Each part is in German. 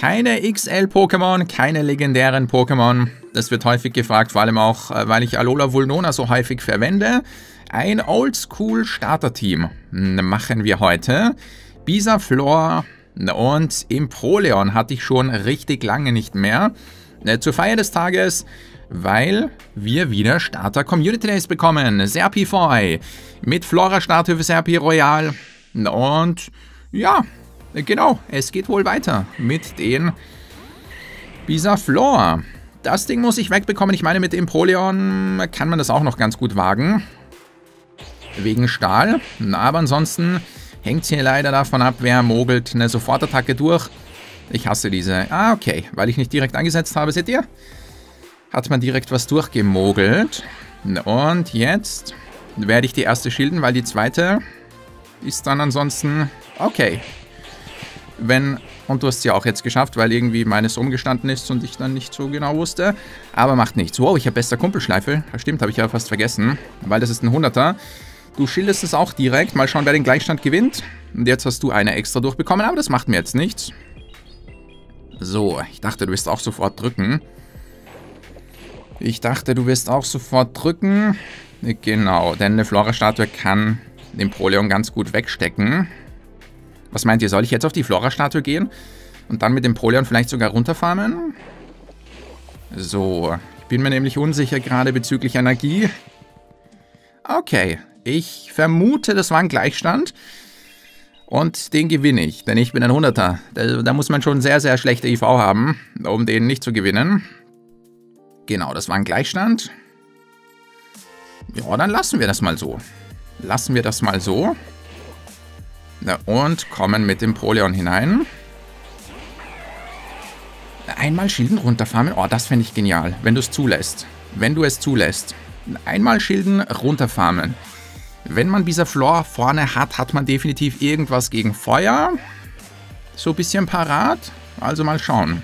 Keine XL-Pokémon, keine legendären Pokémon. Das wird häufig gefragt, vor allem auch, weil ich Alola Vulnona so häufig verwende. Ein Oldschool-Starter-Team machen wir heute. Bisaflor und Empoleon hatte ich schon richtig lange nicht mehr. Zur Feier des Tages, weil wir wieder Starter Community Days bekommen. Serpifoi mit Flora-Statue für Serpi Royal. Und ja, genau, es geht wohl weiter mit den Bisaflor. Das Ding muss ich wegbekommen. Ich meine, mit Empoleon kann man das auch noch ganz gut wagen. Wegen Stahl. Aber ansonsten hängt es hier leider davon ab, wer mogelt eine Sofortattacke durch. Ich hasse diese. Ah, okay. Weil ich nicht direkt angesetzt habe, seht ihr? Hat man direkt was durchgemogelt. Und jetzt werde ich die erste schilden, weil die zweite ist dann ansonsten okay. Und du hast es ja auch jetzt geschafft, weil irgendwie meines umgestanden ist und ich dann nicht so genau wusste. Aber macht nichts. Wow, ich habe bester Kumpelschleife. Stimmt, habe ich ja fast vergessen. Weil das ist ein 100er. Du schildest es auch direkt. Mal schauen, wer den Gleichstand gewinnt. Und jetzt hast du eine extra durchbekommen, aber das macht mir jetzt nichts. So, ich dachte, du wirst auch sofort drücken. Genau, denn eine Flora-Statue kann den Empoleon ganz gut wegstecken. Was meint ihr, soll ich jetzt auf die Flora-Statue gehen? Und dann mit dem Empoleon vielleicht sogar runterfarmen? So, ich bin mir nämlich unsicher gerade bezüglich Energie. Okay, ich vermute, das war ein Gleichstand. Und den gewinne ich, denn ich bin ein 100er. Da muss man schon sehr, sehr schlechte IV haben, um den nicht zu gewinnen. Genau, das war ein Gleichstand. Ja, dann lassen wir das mal so. Na, und kommen mit dem Empoleon hinein. Einmal Schilden runterfarmen. Oh, das fände ich genial, wenn du es zulässt. Einmal Schilden runterfarmen. Wenn man Bisaflor vorne hat, hat man definitiv irgendwas gegen Feuer. So ein bisschen parat. Also mal schauen.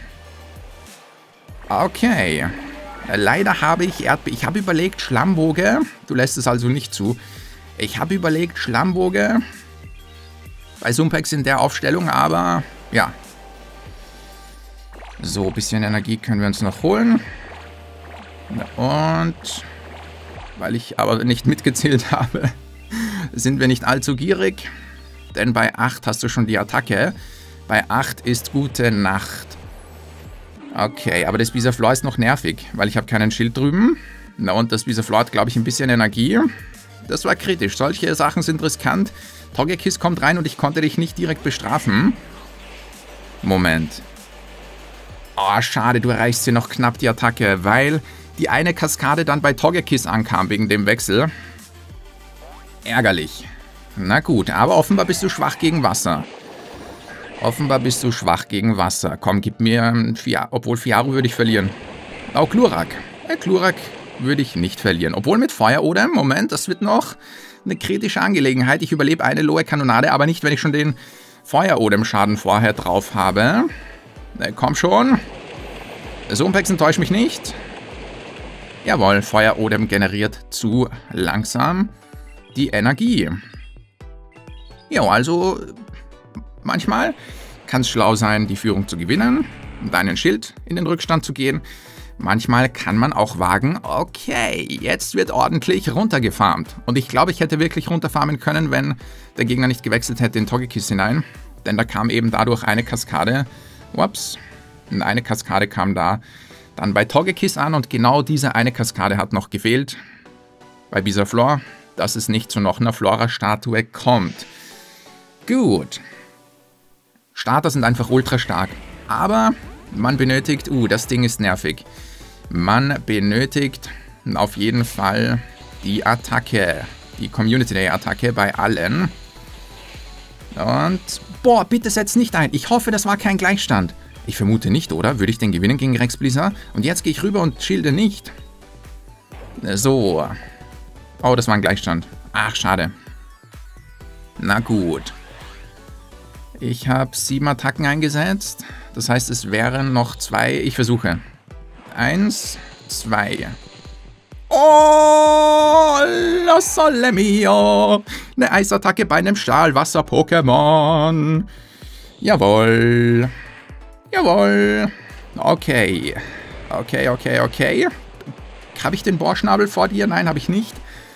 Okay. Leider habe ich Ich habe überlegt, Schlammboge. Du lässt es also nicht zu. Ich habe überlegt, Schlammboge bei Sumpex in der Aufstellung, aber ja. So, ein bisschen Energie können wir uns noch holen. Und weil ich aber nicht mitgezählt habe, sind wir nicht allzu gierig. Denn bei 8 hast du schon die Attacke. Bei 8 ist gute Nacht. Okay, aber das Bisaflor ist noch nervig, weil ich habe keinen Schild drüben. Na und das Bisaflor hat, glaube ich, ein bisschen Energie. Das war kritisch. Solche Sachen sind riskant. Togekiss kommt rein und ich konnte dich nicht direkt bestrafen. Moment. Oh, schade, du erreichst hier noch knapp die Attacke, weil die eine Kaskade dann bei Togekiss ankam wegen dem Wechsel. Ärgerlich. Na gut, aber offenbar bist du schwach gegen Wasser. Komm, gib mir obwohl Fiaru würde ich verlieren. Oh, Glurak. Glurak würde ich nicht verlieren. Obwohl mit Feuerodem, Moment, das wird noch eine kritische Angelegenheit. Ich überlebe eine Lohe Kanonade, aber nicht, wenn ich schon den Feuerodem-Schaden vorher drauf habe. Komm schon. Sumpex enttäuscht mich nicht. Jawohl, Feuerodem generiert zu langsam die Energie. Ja, also manchmal kann es schlau sein, die Führung zu gewinnen und einen Schild in den Rückstand zu gehen. Manchmal kann man auch wagen, okay, jetzt wird ordentlich runtergefarmt. Und ich glaube, ich hätte wirklich runterfarmen können, wenn der Gegner nicht gewechselt hätte in Togekiss hinein. Denn da kam eben dadurch eine Kaskade. Ups. Und eine Kaskade kam da dann bei Togekiss an und genau diese eine Kaskade hat noch gefehlt bei Bisaflor, dass es nicht zu noch einer Flora-Statue kommt. Gut. Starter sind einfach ultra stark. Aber man benötigt, das Ding ist nervig. Man benötigt auf jeden Fall die Attacke. Die Community Day Attacke bei allen. Und, boah, bitte setz nicht ein. Ich hoffe, das war kein Gleichstand. Ich vermute nicht, oder? Würde ich den gewinnen gegen Rex Blizzard? Und jetzt gehe ich rüber und schilde nicht. So. Oh, das war ein Gleichstand. Ach, schade. Na gut. Ich habe 7 Attacken eingesetzt. Das heißt, es wären noch 2. Ich versuche. 1, 2. Oh, la sole mio. Eine Eisattacke bei einem Stahlwasser-Pokémon. Jawohl. Jawohl. Okay. Okay. Habe ich den Bohrschnabel vor dir? Nein, habe ich nicht.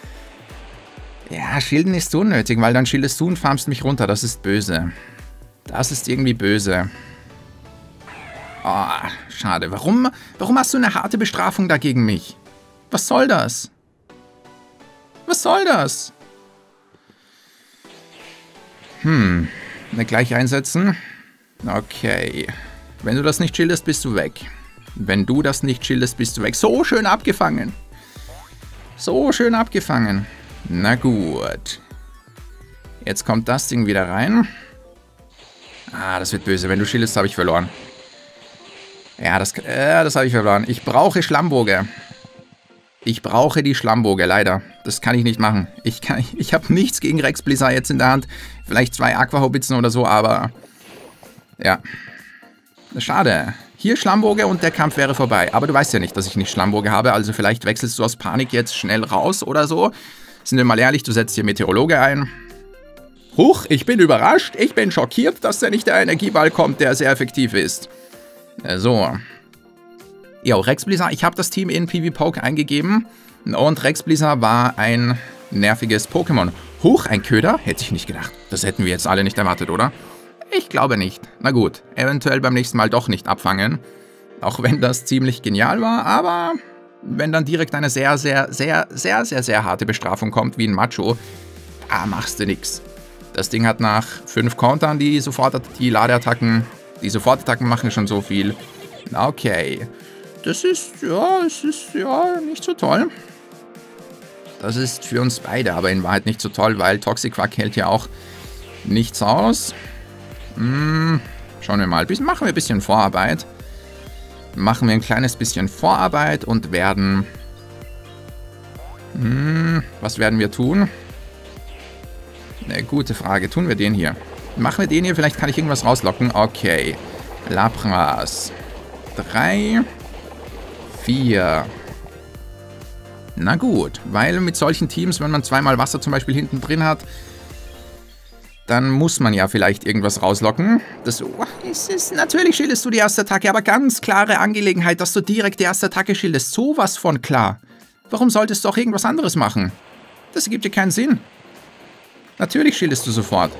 Ja, Schilden ist unnötig, weil dann schildest du und farmst mich runter. Das ist böse. Das ist irgendwie böse. Oh, schade. Warum hast du eine harte Bestrafung da gegen mich? Was soll das? Was soll das? Gleich einsetzen. Okay. Wenn du das nicht schildest, bist du weg. Wenn du das nicht schildest, bist du weg. So schön abgefangen. So schön abgefangen. Na gut. Jetzt kommt das Ding wieder rein. Ah, das wird böse. Wenn du schildest, habe ich verloren. Ja, das habe ich verloren. Ich brauche Schlammburger. Ich brauche die Schlammburger, leider. Das kann ich nicht machen. Ich habe nichts gegen Rex Blizzard jetzt in der Hand. Vielleicht 2 Aquahaubitzen oder so, aber... Ja. Schade. Hier Schlammburger und der Kampf wäre vorbei. Aber du weißt ja nicht, dass ich nicht Schlammburger habe. Also vielleicht wechselst du aus Panik jetzt schnell raus oder so. Sind wir mal ehrlich, du setzt hier Meteorologe ein. Huch, ich bin überrascht. Ich bin schockiert, dass da nicht der Energieball kommt, der sehr effektiv ist. So. Jo, Rex Blizzard, ich habe das Team in PvPoke eingegeben. Und Rex Blizzard war ein nerviges Pokémon. Huch, ein Köder? Hätte ich nicht gedacht. Das hätten wir jetzt alle nicht erwartet, oder? Ich glaube nicht. Na gut, eventuell beim nächsten Mal doch nicht abfangen. Auch wenn das ziemlich genial war, aber wenn dann direkt eine sehr harte Bestrafung kommt, wie ein Macho, machst du nix. Das Ding hat nach 5 Countern die Ladeattacken. Die Sofortattacken machen schon so viel. Okay. Das ist nicht so toll. Das ist für uns beide aber in Wahrheit nicht so toll, weil Toxicquack hält ja auch nichts aus. Schauen wir mal. Machen wir ein bisschen Vorarbeit. Machen wir ein kleines bisschen Vorarbeit und werden... was werden wir tun? Eine gute Frage. Tun wir den hier? Machen wir den hier? Vielleicht kann ich irgendwas rauslocken. Okay. Lapras. 3... 4. Na gut, weil mit solchen Teams, wenn man 2-mal Wasser zum Beispiel hinten drin hat, dann muss man ja vielleicht irgendwas rauslocken. Natürlich schildest du die erste Attacke, aber ganz klare Angelegenheit, dass du direkt die erste Attacke schildest. Sowas von klar. Warum solltest du auch irgendwas anderes machen? Das ergibt dir keinen Sinn. Natürlich schildest du sofort.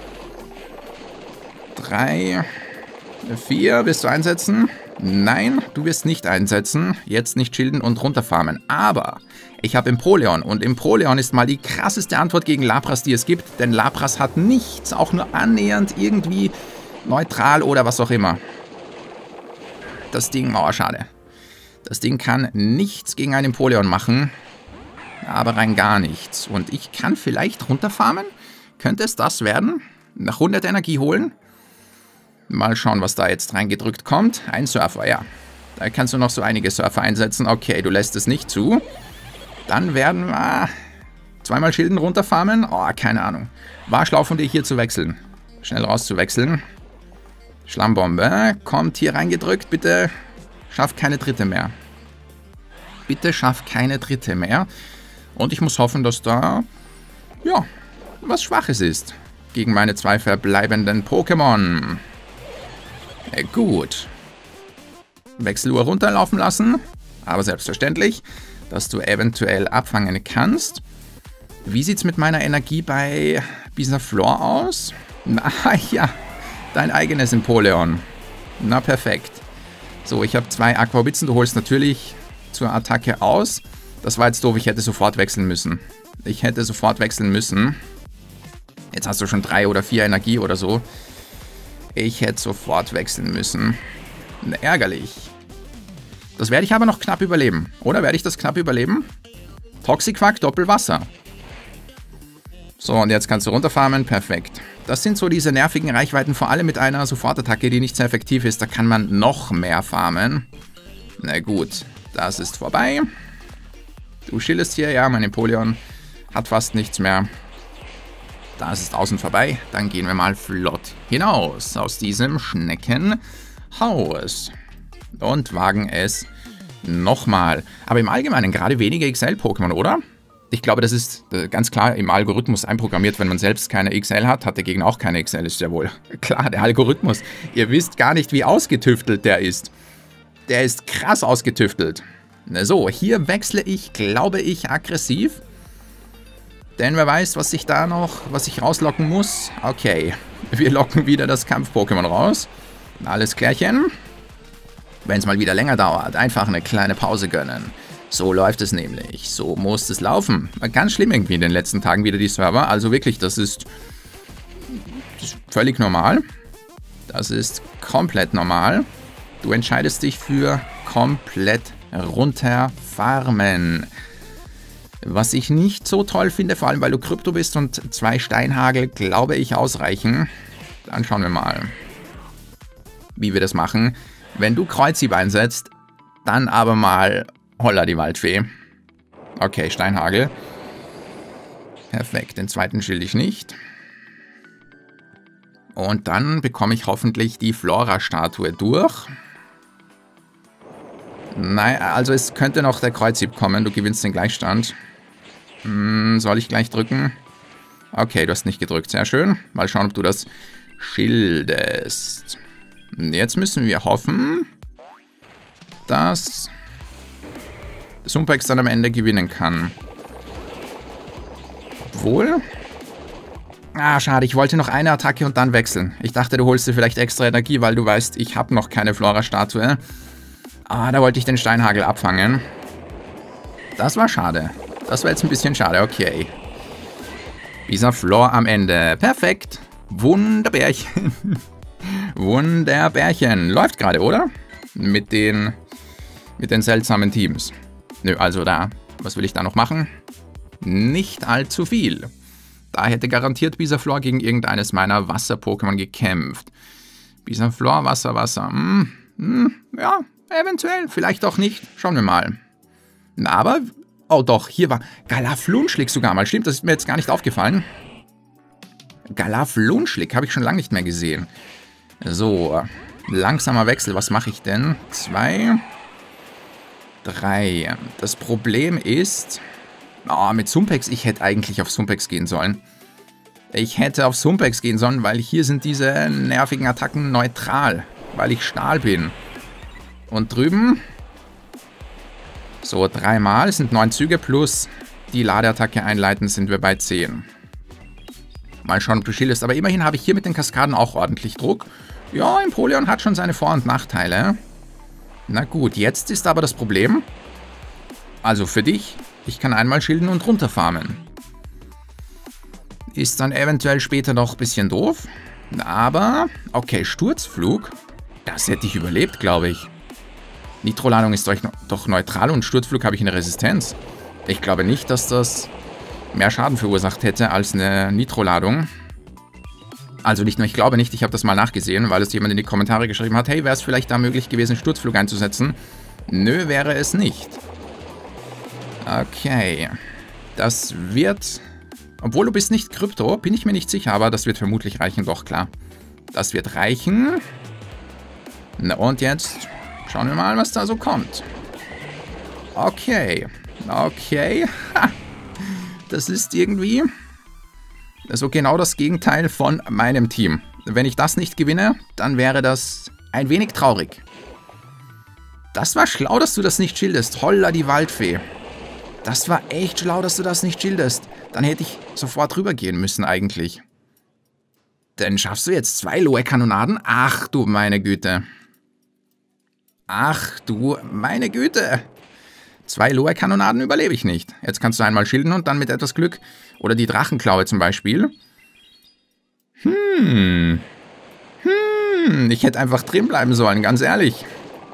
3, 4, wirst du einsetzen? Nein, du wirst nicht einsetzen, jetzt nicht schilden und runterfarmen. Aber ich habe Empoleon und Empoleon ist mal die krasseste Antwort gegen Lapras, die es gibt. Denn Lapras hat nichts, auch nur annähernd irgendwie neutral oder was auch immer. Das Ding, schade. Das Ding kann nichts gegen ein Empoleon machen, aber rein gar nichts. Und ich kann vielleicht runterfarmen? Könnte es das werden? Nach 100 Energie holen? Mal schauen, was da jetzt reingedrückt kommt. Ein Surfer, ja. Da kannst du noch so einige Surfer einsetzen. Okay, du lässt es nicht zu. Dann werden wir 2-mal Schilden runterfarmen. Keine Ahnung. War schlau von dir hier zu wechseln. Schnell rauszuwechseln. Schlammbombe. Kommt hier reingedrückt. Bitte schaff keine dritte mehr. Bitte schaff keine dritte mehr. Und ich muss hoffen, dass da, ja, was Schwaches ist. Gegen meine 2 verbleibenden Pokémon. Gut. Wechseluhr runterlaufen lassen. Aber selbstverständlich, dass du eventuell abfangen kannst. Wie sieht es mit meiner Energie bei Bisaflor aus? Ja, dein eigenes Empoleon. Na, perfekt. So, ich habe 2 Aquabitzen. Du holst natürlich zur Attacke aus. Das war jetzt doof, ich hätte sofort wechseln müssen. Jetzt hast du schon 3 oder 4 Energie oder so. Ich hätte sofort wechseln müssen. Ärgerlich. Das werde ich aber noch knapp überleben. Oder werde ich das knapp überleben? Toxicquack, Doppelwasser. So, und jetzt kannst du runterfarmen. Perfekt. Das sind so diese nervigen Reichweiten, vor allem mit einer Sofortattacke, die nicht sehr effektiv ist. Da kann man noch mehr farmen. Na gut, das ist vorbei. Du schildest hier, ja, mein Empoleon hat fast nichts mehr. Das ist außen vorbei. Dann gehen wir mal flott hinaus aus diesem Schneckenhaus. Und wagen es nochmal. Aber im Allgemeinen gerade wenige XL-Pokémon, oder? Ich glaube, das ist ganz klar im Algorithmus einprogrammiert. Wenn man selbst keine XL hat, hat der Gegner auch keine XL, ist ja wohl klar, der Algorithmus. Ihr wisst gar nicht, wie ausgetüftelt der ist. Der ist krass ausgetüftelt. So, hier wechsle ich, glaube ich, aggressiv. Denn wer weiß, was ich rauslocken muss. Okay, wir locken wieder das Kampf-Pokémon raus. Alles klärchen. Wenn es mal wieder länger dauert, einfach eine kleine Pause gönnen. So läuft es nämlich. So muss es laufen. Ganz schlimm irgendwie in den letzten Tagen wieder die Server. Also wirklich, das ist völlig normal. Das ist komplett normal. Du entscheidest dich für komplett runterfarmen. Was ich nicht so toll finde, vor allem weil du Krypto bist und 2 Steinhagel, glaube ich, ausreichen. Dann schauen wir mal, wie wir das machen. Wenn du Kreuzhieb einsetzt, dann aber mal holla die Waldfee. Okay, Steinhagel. Perfekt, den zweiten schilde ich nicht. Und dann bekomme ich hoffentlich die Flora-Statue durch. Nein, also es könnte noch der Kreuzhieb kommen, du gewinnst den Gleichstand. Soll ich gleich drücken? Okay, du hast nicht gedrückt, sehr schön. Mal schauen, ob du das schildest. Jetzt müssen wir hoffen, dass Sumpex dann am Ende gewinnen kann. Obwohl... Ah, schade, ich wollte noch eine Attacke und dann wechseln. Ich dachte, du holst dir vielleicht extra Energie, weil du weißt, ich habe noch keine Flora-Statue. Ah, da wollte ich den Steinhagel abfangen. Das war schade. Das war jetzt ein bisschen schade, okay. Dieser Flor am Ende. Perfekt. Wunderbärchen. Wunderbärchen. Läuft gerade, oder? Mit den seltsamen Teams. Nö, also da. Was will ich da noch machen? Nicht allzu viel. Da hätte garantiert Bisaflor gegen irgendeines meiner Wasser-Pokémon gekämpft. Bisaflor, Wasser, Wasser. Ja, eventuell. Vielleicht auch nicht. Schauen wir mal. Aber... Oh doch, hier war Galaflunschlick sogar mal. Stimmt, das ist mir jetzt gar nicht aufgefallen. Galaflunschlick habe ich schon lange nicht mehr gesehen. So, langsamer Wechsel. Was mache ich denn? 2, 3. Das Problem ist... Oh, mit Sumpex, ich hätte eigentlich auf Sumpex gehen sollen. Ich hätte auf Sumpex gehen sollen, weil hier sind diese nervigen Attacken neutral. Weil ich Stahl bin. Und drüben... So, 3 Mal sind 9 Züge plus die Ladeattacke einleiten, sind wir bei 10. Mal schauen, ob du schildest. Aber immerhin habe ich hier mit den Kaskaden auch ordentlich Druck. Ja, Empoleon hat schon seine Vor- und Nachteile. Na gut, jetzt ist aber das Problem. Also für dich, ich kann einmal schilden und runterfarmen. Ist dann eventuell später noch ein bisschen doof. Aber, okay, Sturzflug. Das hätte ich überlebt, glaube ich. Nitroladung ist doch neutral und Sturzflug habe ich eine Resistenz. Ich glaube nicht, dass das mehr Schaden verursacht hätte als eine Nitroladung. Also nicht nur, ich glaube nicht, ich habe das mal nachgesehen, weil es jemand in die Kommentare geschrieben hat, hey, wäre es vielleicht da möglich gewesen, Sturzflug einzusetzen? Nö, wäre es nicht. Okay. Das wird... Obwohl du bist nicht Krypto, bin ich mir nicht sicher, aber das wird vermutlich reichen, doch klar. Das wird reichen. Na und jetzt... Schauen wir mal, was da so kommt. Okay. Okay. Ha. Das ist irgendwie so genau das Gegenteil von meinem Team. Wenn ich das nicht gewinne, dann wäre das ein wenig traurig. Das war schlau, dass du das nicht schildest. Holla die Waldfee. Das war echt schlau, dass du das nicht schildest. Dann hätte ich sofort rübergehen müssen eigentlich. Denn schaffst du jetzt 2 Loe-Kanonaden? Ach du meine Güte. Ach du meine Güte. 2 Loe-Kanonaden überlebe ich nicht. Jetzt kannst du einmal schilden und dann mit etwas Glück. Oder die Drachenklaue zum Beispiel. Ich hätte einfach drin bleiben sollen, ganz ehrlich.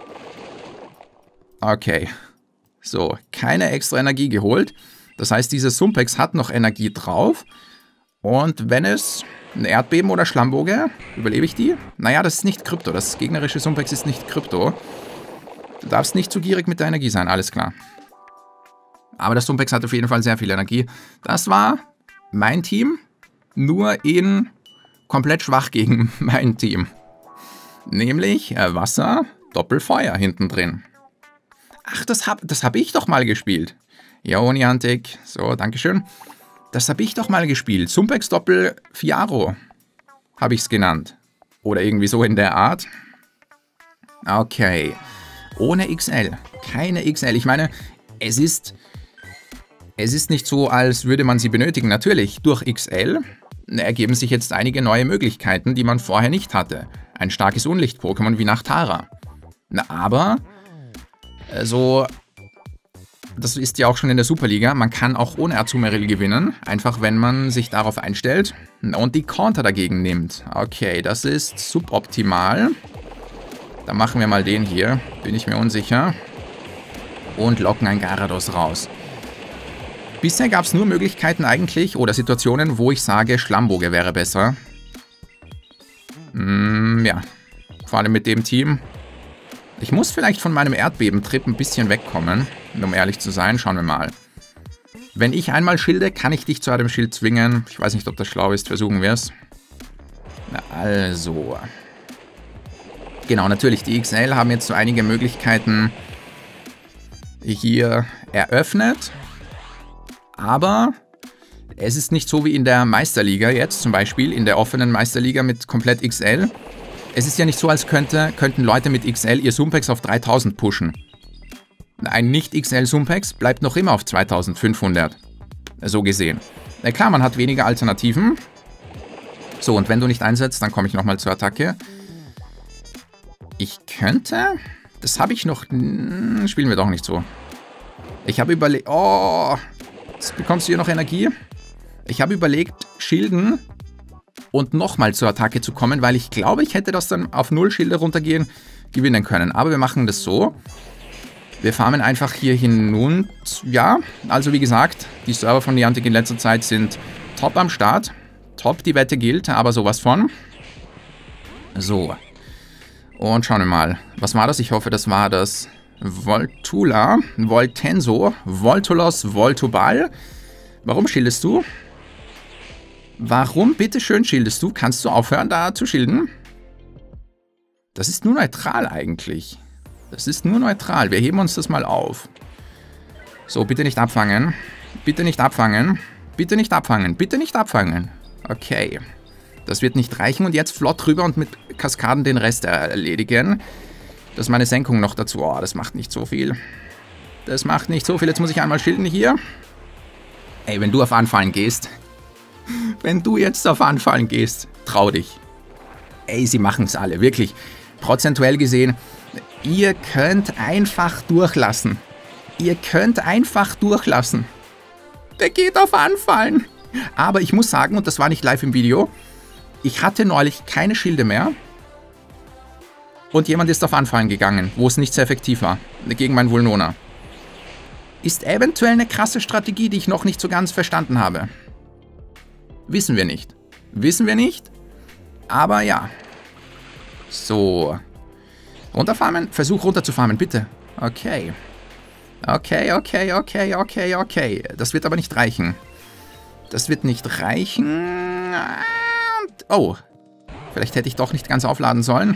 Okay. So, keine extra Energie geholt. Das heißt, dieses Sumpex hat noch Energie drauf. Und wenn es ein Erdbeben oder Schlammboge, überlebe ich die? Naja, das ist nicht Krypto. Das gegnerische Sumpex ist nicht Krypto. Du darfst nicht zu gierig mit der Energie sein, alles klar. Aber das Sumpex hat auf jeden Fall sehr viel Energie. Das war mein Team, nur in komplett schwach gegen mein Team. Nämlich Wasser, Doppelfeuer hinten drin. Ach, das hab ich doch mal gespielt. Jo, Niantic. So, dankeschön. Das habe ich doch mal gespielt. Sumpex Doppel Fiaro habe ich es genannt. Oder irgendwie so in der Art. Okay. Ohne XL. Keine XL. Ich meine, es ist nicht so, als würde man sie benötigen. Natürlich, durch XL ergeben sich jetzt einige neue Möglichkeiten, die man vorher nicht hatte. Ein starkes Unlicht-Pokémon wie Nachtara. Aber, so, das ist ja auch schon in der Superliga, man kann auch ohne Azumarill gewinnen, einfach wenn man sich darauf einstellt und die Counter dagegen nimmt. Okay, das ist suboptimal. Dann machen wir mal den hier, bin ich mir unsicher. Und locken ein Gyarados raus. Bisher gab es nur Möglichkeiten eigentlich, oder Situationen, wo ich sage, Schlammboge wäre besser. Ja, vor allem mit dem Team. Ich muss vielleicht von meinem Erdbebentrip ein bisschen wegkommen, um ehrlich zu sein. Schauen wir mal. Wenn ich einmal schilde, kann ich dich zu einem Schild zwingen. Ich weiß nicht, ob das schlau ist, versuchen wir es. Also. Genau, natürlich, die XL haben jetzt so einige Möglichkeiten hier eröffnet. Aber es ist nicht so wie in der Meisterliga jetzt, zum Beispiel in der offenen Meisterliga mit komplett XL. Es ist ja nicht so, als könnten Leute mit XL ihr Sumpex auf 3000 pushen. Ein Nicht-XL Sumpex bleibt noch immer auf 2500. So gesehen. Na klar, man hat weniger Alternativen. So, und wenn du nicht einsetzt, dann komme ich nochmal zur Attacke. Ich könnte... Das habe ich noch... Spielen wir doch nicht so. Ich habe überlegt... Oh... Jetzt bekommst du hier noch Energie. Ich habe überlegt, schilden und nochmal zur Attacke zu kommen, weil ich glaube, ich hätte das dann auf 0 Schilde runtergehen gewinnen können. Aber wir machen das so. Wir farmen einfach hier hin und ja, also wie gesagt, die Server von Niantic in letzter Zeit sind top am Start. Top, die Wette gilt, aber sowas von. So. Und schauen wir mal. Was war das? Ich hoffe, das war das... Voltula, Voltenso, Voltolos, Voltoball. Warum schildest du? Warum bitteschön schildest du? Kannst du aufhören, da zu schilden? Das ist nur neutral eigentlich. Das ist nur neutral. Wir heben uns das mal auf. So, bitte nicht abfangen. Bitte nicht abfangen. Bitte nicht abfangen. Bitte nicht abfangen. Okay. Das wird nicht reichen und jetzt flott rüber und mit Kaskaden den Rest erledigen. Das ist meine Senkung noch dazu. Oh, das macht nicht so viel. Das macht nicht so viel. Jetzt muss ich einmal schilden hier. Ey, wenn du auf Anfallen gehst. Wenn du jetzt auf Anfallen gehst, trau dich. Ey, sie machen es alle. Wirklich. Prozentuell gesehen. Ihr könnt einfach durchlassen. Ihr könnt einfach durchlassen. Der geht auf Anfallen. Aber ich muss sagen, und das war nicht live im Video, ich hatte neulich keine Schilde mehr. Und jemand ist auf Anfallen gegangen, wo es nicht sehr effektiv war, gegen meinen Vulnona. Ist eventuell eine krasse Strategie, die ich noch nicht so ganz verstanden habe. Wissen wir nicht. Wissen wir nicht, aber ja. So. Runterfarmen? Versuch runterzufarmen, bitte. Okay. Okay. Das wird aber nicht reichen. Das wird nicht reichen. Oh. Vielleicht hätte ich doch nicht ganz aufladen sollen.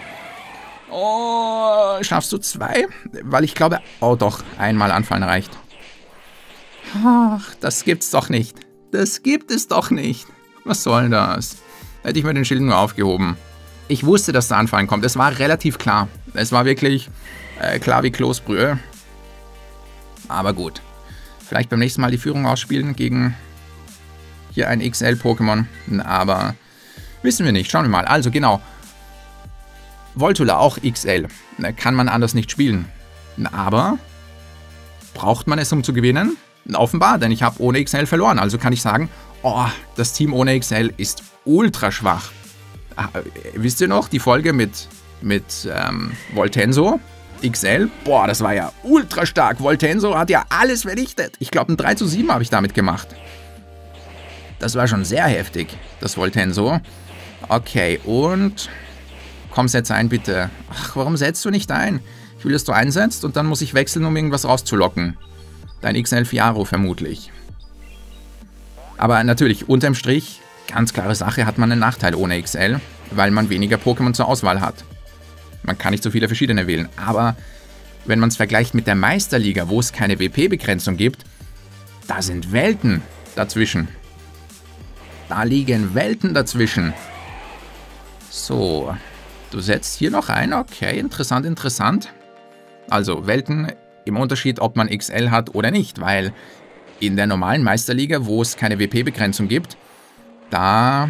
Oh, schaffst du 2? Weil ich glaube... Oh doch, einmal anfallen reicht. Ach, das gibt's doch nicht. Das gibt es doch nicht. Was soll das? Hätte ich mir den Schild nur aufgehoben. Ich wusste, dass der Anfallen kommt. Es war relativ klar. Es war wirklich klar wie Kloßbrühe. Aber gut. Vielleicht beim nächsten Mal die Führung ausspielen gegen hier ein XL-Pokémon. Aber wissen wir nicht. Schauen wir mal. Also genau. Voltula, auch XL. Kann man anders nicht spielen. Aber braucht man es, um zu gewinnen? Offenbar, denn ich habe ohne XL verloren. Also kann ich sagen, oh, das Team ohne XL ist ultra schwach. Wisst ihr noch, die Folge mit Voltenso? XL? Boah, das war ja ultra stark. Voltenso hat ja alles vernichtet. Ich glaube, ein 3:7 habe ich damit gemacht. Das war schon sehr heftig, das Voltenso. Okay, und... Komm, setz ein, bitte. Ach, warum setzt du nicht ein? Ich will, dass du einsetzt und dann muss ich wechseln, um irgendwas rauszulocken. Dein XL Fiaro vermutlich. Aber natürlich, unterm Strich, ganz klare Sache, hat man einen Nachteil ohne XL, weil man weniger Pokémon zur Auswahl hat. Man kann nicht so viele verschiedene wählen, aber wenn man es vergleicht mit der Meisterliga, wo es keine WP-Begrenzung gibt, da sind Welten dazwischen. Da liegen Welten dazwischen. So, du setzt hier noch ein. Okay, interessant, interessant. Also Welten im Unterschied, ob man XL hat oder nicht, weil in der normalen Meisterliga, wo es keine WP-Begrenzung gibt, da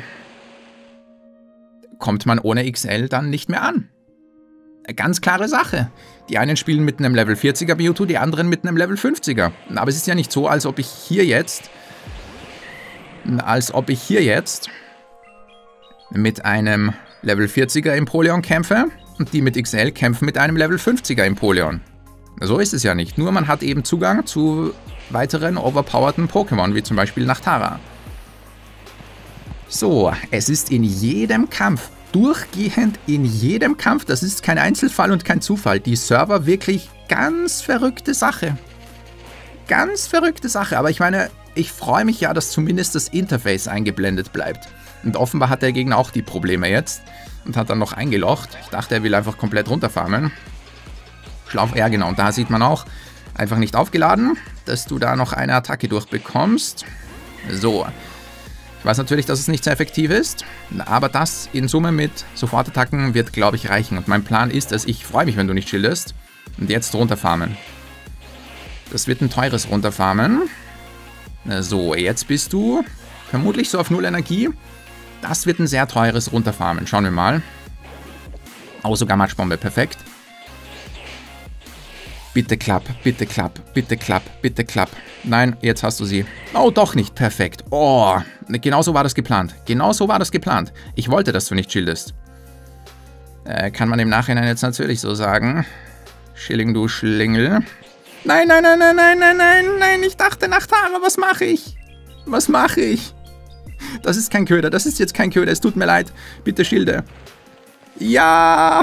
kommt man ohne XL dann nicht mehr an. Eine ganz klare Sache. Die einen spielen mit einem Level 40er Mewtwo, die anderen mit einem Level 50er. Aber es ist ja nicht so, als ob ich hier jetzt mit einem Level 40er Empoleon kämpfe und die mit XL kämpfen mit einem Level 50er Empoleon. So ist es ja nicht. Nur man hat eben Zugang zu weiteren overpowerten Pokémon, wie zum Beispiel Nachtara. So, es ist in jedem Kampf, durchgehend in jedem Kampf, das ist kein Einzelfall und kein Zufall, die Server wirklich ganz verrückte Sache. Ganz verrückte Sache, aber ich meine, ich freue mich ja, dass zumindest das Interface eingeblendet bleibt. Und offenbar hat der Gegner auch die Probleme jetzt und hat dann noch eingelocht. Ich dachte, er will einfach komplett runterfarmen. Ja genau, und da sieht man auch, einfach nicht aufgeladen, dass du da noch eine Attacke durchbekommst. So. Ich weiß natürlich, dass es nicht sehr effektiv ist, aber das in Summe mit Sofortattacken wird, glaube ich, reichen. Und mein Plan ist es, ich freue mich, wenn du nicht schildest. Und jetzt runterfarmen. Das wird ein teures Runterfarmen. So, jetzt bist du vermutlich so auf 0 Energie. Das wird ein sehr teures Runterfarmen. Schauen wir mal. Oh, sogar Matschbombe, perfekt. Bitte klapp, bitte klapp, bitte klapp, bitte klapp. Nein, jetzt hast du sie. Oh, doch nicht. Perfekt. Oh, genau so war das geplant. Genau so war das geplant. Ich wollte, dass du nicht schildest. Kann man im Nachhinein jetzt natürlich so sagen. Schilling, du Schlingel. Nein, nein, nein, nein, nein, nein, nein, nein. Ich dachte Nachtara, was mache ich? Was mache ich? Das ist kein Köder. Das ist jetzt kein Köder. Es tut mir leid. Bitte schilde. Ja!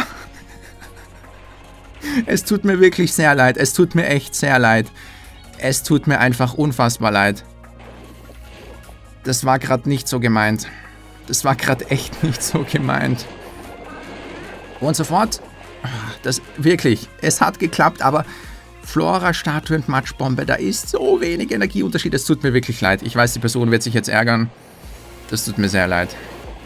Es tut mir wirklich sehr leid. Es tut mir echt sehr leid. Es tut mir einfach unfassbar leid. Das war gerade nicht so gemeint. Das war gerade echt nicht so gemeint. Und sofort. Das wirklich. Es hat geklappt, aber Flora-Statue und Matschbombe, da ist so wenig Energieunterschied. Es tut mir wirklich leid. Ich weiß, die Person wird sich jetzt ärgern. Das tut mir sehr leid.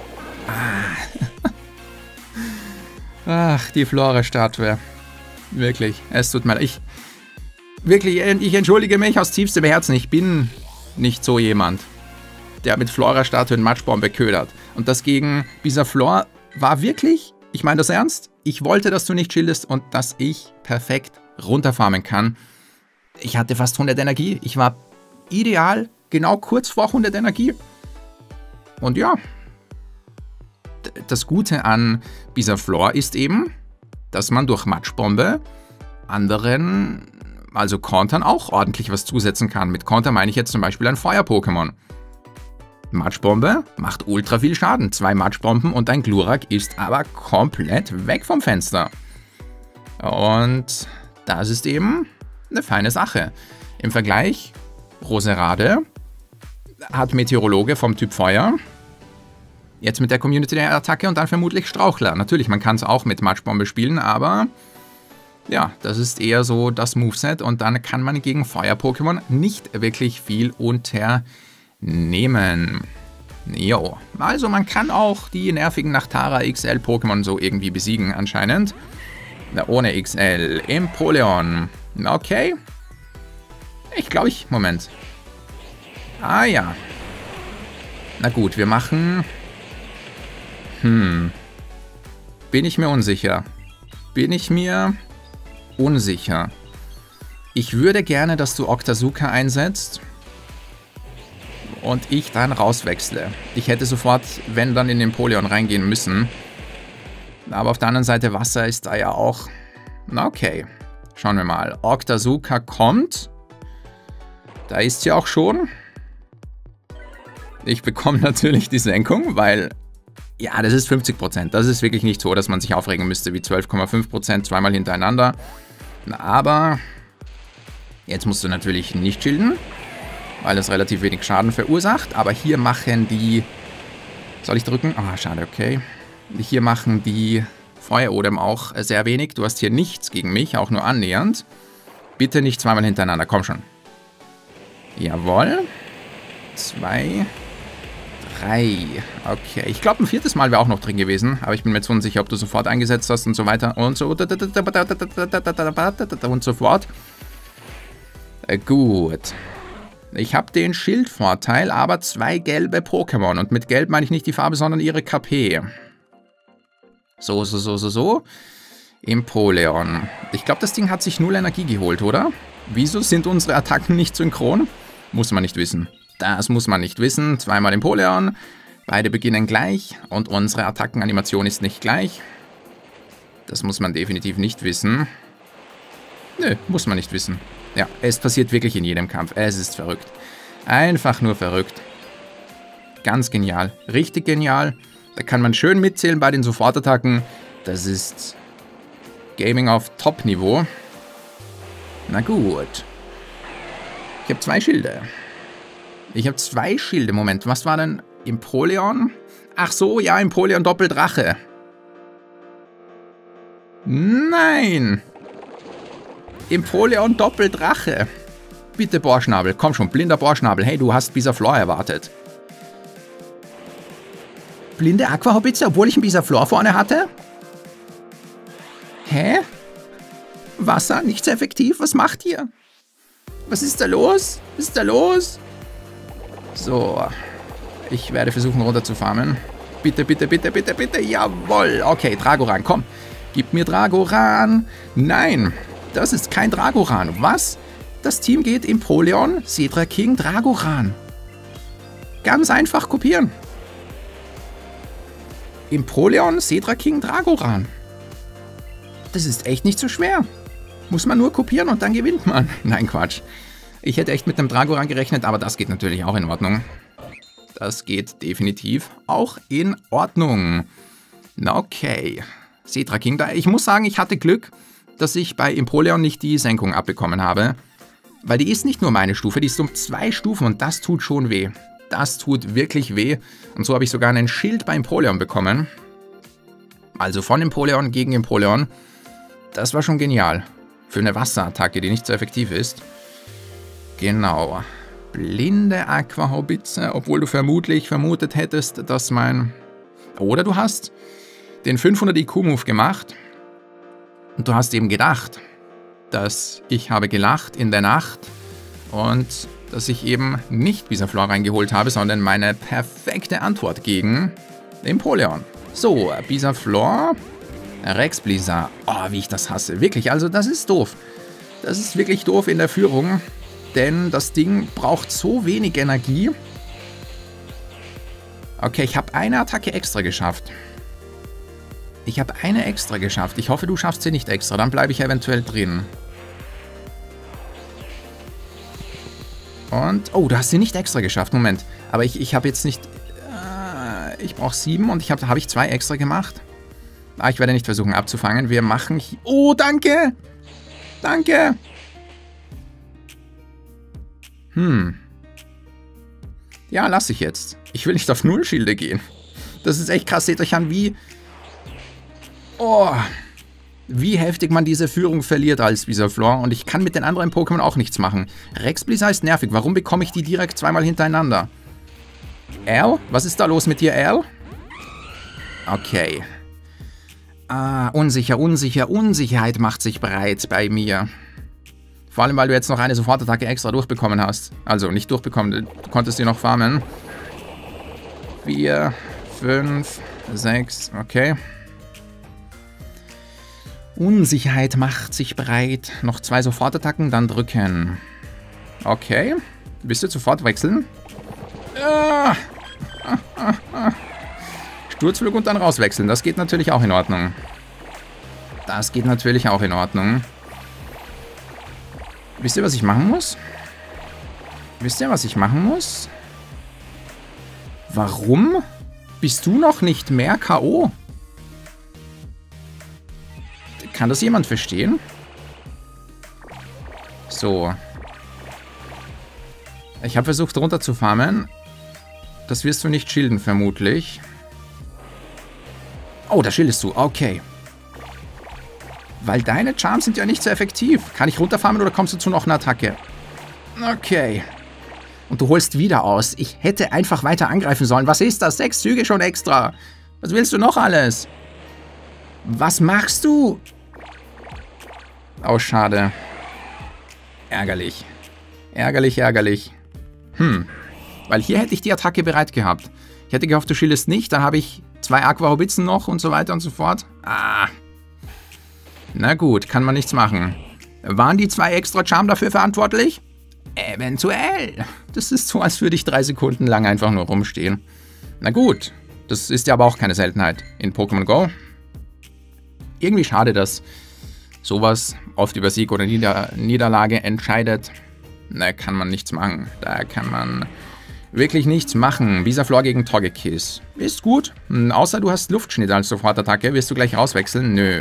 Ach, die Flora-Statue. Wirklich, es tut mir leid. Ich entschuldige mich aus tiefstem Herzen. Ich bin nicht so jemand, der mit Flora-Statue und Matschbombe ködert. Und das gegen Bisaflor war wirklich, ich meine das ernst, ich wollte, dass du nicht schildest und dass ich perfekt runterfarmen kann. Ich hatte fast 100 Energie. Ich war ideal, genau kurz vor 100 Energie. Und ja, das Gute an Bisaflor ist eben, dass man durch Matschbombe anderen, also Kontern, auch ordentlich was zusetzen kann. Mit Konter meine ich jetzt zum Beispiel ein Feuer-Pokémon. Matschbombe macht ultra viel Schaden. 2 Matschbomben und ein Glurak ist aber komplett weg vom Fenster. Und das ist eben eine feine Sache. Im Vergleich, Roserade hat Meteorologe vom Typ Feuer. Jetzt mit der Community-Attacke und dann vermutlich Strauchler. Natürlich, man kann es auch mit Matschbombe spielen, aber ja, das ist eher so das Moveset und dann kann man gegen Feuer-Pokémon nicht wirklich viel unternehmen. Jo, also man kann auch die nervigen Nachtara XL-Pokémon so irgendwie besiegen anscheinend. Ohne XL. Empoleon. Okay. Ich glaube Moment. Ah ja. Na gut, wir machen... Bin ich mir unsicher. Bin ich mir unsicher. Ich würde gerne, dass du Octazooka einsetzt und ich dann rauswechsle. Ich hätte sofort, wenn dann in Empoleon reingehen müssen. Aber auf der anderen Seite Wasser ist da ja auch... Na okay, schauen wir mal. Octazooka kommt. Da ist sie auch schon. Ich bekomme natürlich die Senkung, weil... Ja, das ist 50%. Das ist wirklich nicht so, dass man sich aufregen müsste wie 12,5% zweimal hintereinander. Aber jetzt musst du natürlich nicht schilden, weil das relativ wenig Schaden verursacht. Aber hier machen die... Soll ich drücken? Ah, schade, okay. Hier machen die Feuerodem auch sehr wenig. Du hast hier nichts gegen mich, auch nur annähernd. Bitte nicht zweimal hintereinander, komm schon. Jawohl. 2, 3. Okay, ich glaube, ein viertes Mal wäre auch noch drin gewesen. Aber ich bin mir jetzt unsicher, ob du sofort eingesetzt hast und so weiter. Und so. Und so fort. Gut. Ich habe den Schildvorteil, aber 2 gelbe Pokémon. Und mit gelb meine ich nicht die Farbe, sondern ihre KP. So. Empoleon. Ich glaube, das Ding hat sich 0 Energie geholt, oder? Wieso sind unsere Attacken nicht synchron? Muss man nicht wissen. Das muss man nicht wissen. 2-mal Empoleon. Beide beginnen gleich. Und unsere Attackenanimation ist nicht gleich. Das muss man definitiv nicht wissen. Nö, muss man nicht wissen. Ja, es passiert wirklich in jedem Kampf. Es ist verrückt. Einfach nur verrückt. Ganz genial. Richtig genial. Da kann man schön mitzählen bei den Sofortattacken. Das ist Gaming auf Top-Niveau. Na gut. Ich habe 2 Schilde. Moment, was war denn Empoleon? Ach so, ja, Empoleon Doppeldrache. Nein! Empoleon Doppeldrache. Bitte Bohrschnabel, komm schon, blinder Bohrschnabel. Hey, du hast Bisaflor erwartet. Blinde Aquahobitze, obwohl ich einen Bisaflor vorne hatte? Hä? Wasser, nicht sehr effektiv, was macht ihr? Was ist da los? So, ich werde versuchen runter zu farmen. Bitte, jawohl. Okay, Dragoran, komm. Gib mir Dragoran. Nein, das ist kein Dragoran. Was? Das Team geht Empoleon, Cedra King, Dragoran. Ganz einfach kopieren. Empoleon, Cedra King, Dragoran. Das ist echt nicht so schwer. Muss man nur kopieren und dann gewinnt man. Nein, Quatsch. Ich hätte echt mit einem Dragoran gerechnet, aber das geht natürlich auch in Ordnung. Das geht definitiv auch in Ordnung. Okay. Cedra King, ich muss sagen, ich hatte Glück, dass ich bei Empoleon nicht die Senkung abbekommen habe. Weil die ist nicht nur meine Stufe, die ist um 2 Stufen und das tut schon weh. Das tut wirklich weh. Und so habe ich sogar einen Schild bei Empoleon bekommen. Also von Empoleon gegen Empoleon. Das war schon genial. Für eine Wasserattacke, die nicht so effektiv ist. Genau. Blinde Aquahobitze, obwohl du vermutet hättest, dass mein... Oder du hast den 500 IQ-Move gemacht und du hast eben gedacht, dass ich habe gelacht in der Nacht und dass ich eben nicht Bisaflor reingeholt habe, sondern meine perfekte Antwort gegen Empoleon. So, Bisaflor, Rex Blizzard. Oh, wie ich das hasse. Wirklich, also das ist doof. Das ist wirklich doof in der Führung. Denn das Ding braucht so wenig Energie. Okay, ich habe eine Attacke extra geschafft. Ich hoffe, du schaffst sie nicht extra. Dann bleibe ich eventuell drin. Und... Oh, du hast sie nicht extra geschafft. Moment. Aber ich habe jetzt nicht... ich brauche 7 und habe ich 2 extra gemacht. Ich werde nicht versuchen abzufangen. Wir machen... Oh, danke! Danke! Ja, lasse ich jetzt. Ich will nicht auf 0 Schilde gehen. Das ist echt krass. Seht euch an, wie... Oh, wie heftig man diese Führung verliert als Bisaflor. Und ich kann mit den anderen Pokémon auch nichts machen. Rex Blizzard ist nervig. Warum bekomme ich die direkt 2-mal hintereinander? Al? Was ist da los mit dir, Al? Okay. Unsicherheit macht sich breit bei mir. Vor allem, weil du jetzt noch eine Sofortattacke extra durchbekommen hast. Also nicht durchbekommen, du konntest sie noch farmen. 4, 5, 6, okay. Unsicherheit macht sich breit. Noch 2 Sofortattacken, dann drücken. Okay. Willst du sofort wechseln? Sturzflug und dann rauswechseln. Das geht natürlich auch in Ordnung. Wisst ihr, was ich machen muss? Warum bist du noch nicht mehr K.O.? Kann das jemand verstehen? So. Ich habe versucht runter zu farmen. Das wirst du nicht schilden, vermutlich. Oh, da schildest du. Okay. Weil deine Charms sind ja nicht so effektiv. Kann ich runterfarmen oder kommst du zu noch einer Attacke? Okay. Und du holst wieder aus. Ich hätte einfach weiter angreifen sollen. Was ist das? 6 Züge schon extra. Was willst du noch alles? Was machst du? Oh, schade. Ärgerlich. Ärgerlich, ärgerlich. Weil hier hätte ich die Attacke bereit gehabt. Ich hätte gehofft, du schildest nicht. Dann habe ich 2 Aquarobitzen noch und so weiter und so fort. Na gut, kann man nichts machen. Waren die 2 extra Charm dafür verantwortlich? Eventuell. Das ist so, als würde ich 3 Sekunden lang einfach nur rumstehen. Na gut, das ist ja aber auch keine Seltenheit in Pokémon Go. Irgendwie schade, dass sowas oft über Sieg oder Niederlage entscheidet. Da kann man nichts machen. Da kann man wirklich nichts machen. Bisaflor gegen Togekiss. Ist gut. Außer du hast Luftschnitt als Sofortattacke. Wirst du gleich rauswechseln? Nö.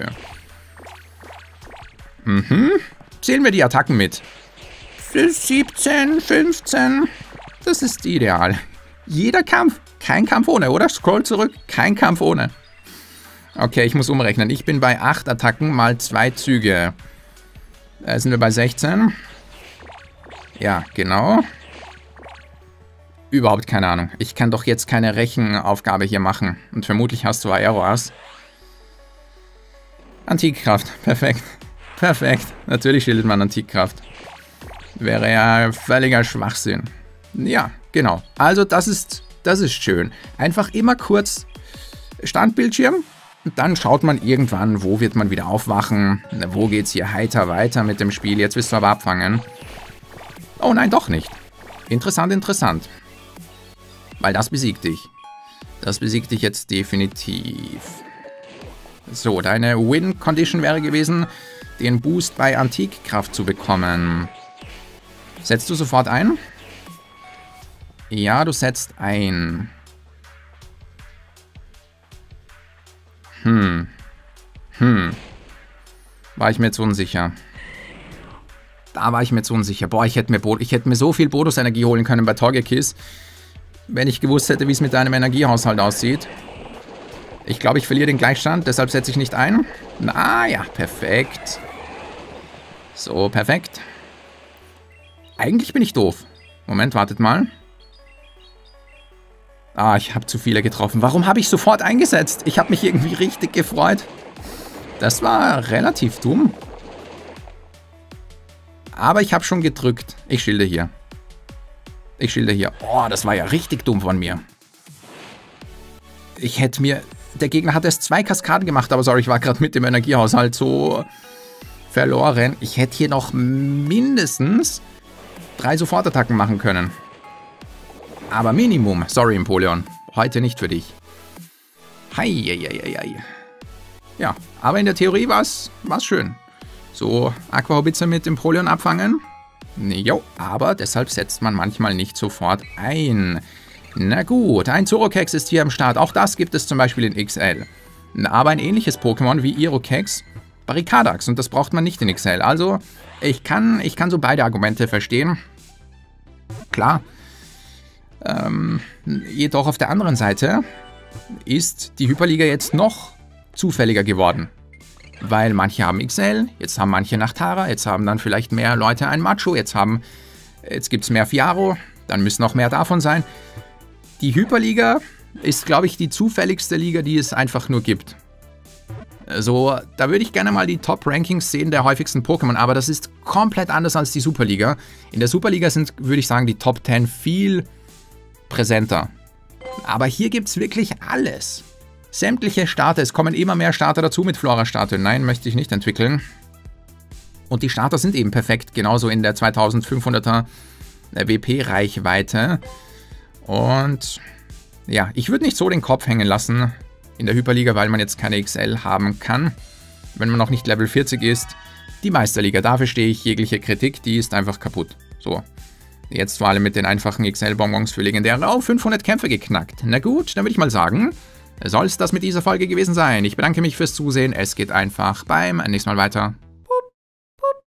Zählen wir die Attacken mit. 17, 15. Das ist ideal. Jeder Kampf. Kein Kampf ohne, oder? Scroll zurück. Kein Kampf ohne. Okay, ich muss umrechnen. Ich bin bei 8 Attacken mal 2 Züge. Da sind wir bei 16. Ja, genau. Überhaupt keine Ahnung. Ich kann doch jetzt keine Rechenaufgabe hier machen. Und vermutlich hast du Aeroas. Antikkraft. Perfekt. Perfekt. Natürlich schildert man Antikkraft. Wäre ja völliger Schwachsinn. Ja, genau. Also das ist schön. Einfach immer kurz Standbildschirm. Und dann schaut man irgendwann, wo wird man wieder aufwachen. Wo geht's hier heiter weiter mit dem Spiel. Jetzt willst du aber abfangen. Oh nein, doch nicht. Interessant, interessant. Weil das besiegt dich. Das besiegt dich jetzt definitiv. So, deine Win-Condition wäre gewesen, den Boost bei Antikkraft zu bekommen. Setzt du sofort ein? Ja, du setzt ein. War ich mir jetzt unsicher. Da war ich mir jetzt unsicher. Boah, ich hätte mir so viel Bonusenergie holen können bei Togekiss, wenn ich gewusst hätte, wie es mit deinem Energiehaushalt aussieht. Ich glaube, ich verliere den Gleichstand, deshalb setze ich nicht ein. Na ja, perfekt. So, perfekt. Eigentlich bin ich doof. Moment, wartet mal. Ich habe zu viele getroffen. Warum habe ich sofort eingesetzt? Ich habe mich irgendwie richtig gefreut. Das war relativ dumm. Aber ich habe schon gedrückt. Ich schilde hier. Ich schilde hier. Oh, das war ja richtig dumm von mir. Ich hätte mir... Der Gegner hat erst 2 Kaskaden gemacht, aber sorry, ich war gerade mit dem Energiehaushalt so verloren. Ich hätte hier noch mindestens 3 Sofortattacken machen können. Aber Minimum. Sorry, Empoleon. Heute nicht für dich. Heieieiei. Ja, aber in der Theorie war es schön. So, Aquahobitze mit Empoleon abfangen. Jo, aber deshalb setzt man manchmal nicht sofort ein. Na gut, ein Zorokex ist hier am Start. Auch das gibt es zum Beispiel in XL. Aber ein ähnliches Pokémon wie Irokex, Barricadax. Und das braucht man nicht in XL. Also, ich kann so beide Argumente verstehen. Klar. Jedoch auf der anderen Seite ist die Hyperliga jetzt noch zufälliger geworden. Weil manche haben XL, jetzt haben manche Nachtara, jetzt haben dann vielleicht mehr Leute ein Macho, jetzt gibt es mehr Fiaro, dann müssen noch mehr davon sein. Die Hyperliga ist, glaube ich, die zufälligste Liga, die es einfach nur gibt. So, da würde ich gerne mal die Top-Rankings sehen der häufigsten Pokémon, aber das ist komplett anders als die Superliga. In der Superliga sind, würde ich sagen, die Top 10 viel präsenter. Aber hier gibt es wirklich alles. Sämtliche Starter, es kommen immer mehr Starter dazu mit Flora-Statuen. Nein, möchte ich nicht entwickeln. Und die Starter sind eben perfekt, genauso in der 2500er WP-Reichweite. Und ja, ich würde nicht so den Kopf hängen lassen in der Hyperliga, weil man jetzt keine XL haben kann, wenn man noch nicht Level 40 ist. Die Meisterliga, dafür stehe ich jegliche Kritik, die ist einfach kaputt. So, jetzt vor allem mit den einfachen XL-Bonbons für legendäre auf 500 Kämpfe geknackt. Na gut, dann würde ich mal sagen, soll es das mit dieser Folge gewesen sein. Ich bedanke mich fürs Zusehen, es geht einfach beim nächsten Mal weiter.